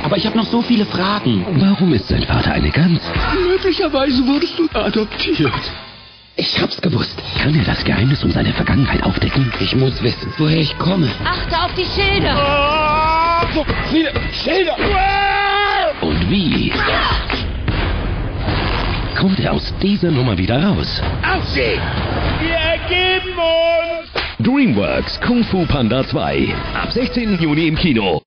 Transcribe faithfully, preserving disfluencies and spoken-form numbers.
Aber ich habe noch so viele Fragen. Warum ist sein Vater eine Gans? Möglicherweise wurdest du adoptiert. Ich hab's gewusst. Kann er das Geheimnis um seine Vergangenheit aufdecken? Ich muss wissen, woher ich komme. Achte auf die Schilder. Ah, so viele Schilder. Und wie kommt er aus dieser Nummer wieder raus? Auf sie! Wir ergeben uns! DreamWorks Kung Fu Panda zwei. Ab sechzehnten Juni im Kino.